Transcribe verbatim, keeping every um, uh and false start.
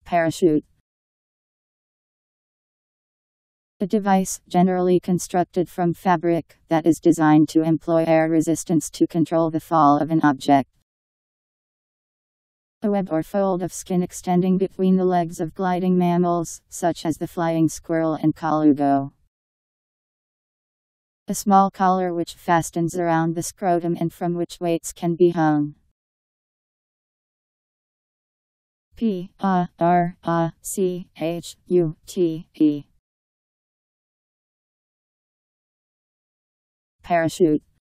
Parachute. A device, generally constructed from fabric, that is designed to employ air resistance to control the fall of an object. A web or fold of skin extending between the legs of gliding mammals, such as the flying squirrel and colugo. A small collar which fastens around the scrotum and from which weights can be hung. P A R A C H U T E. Parachute.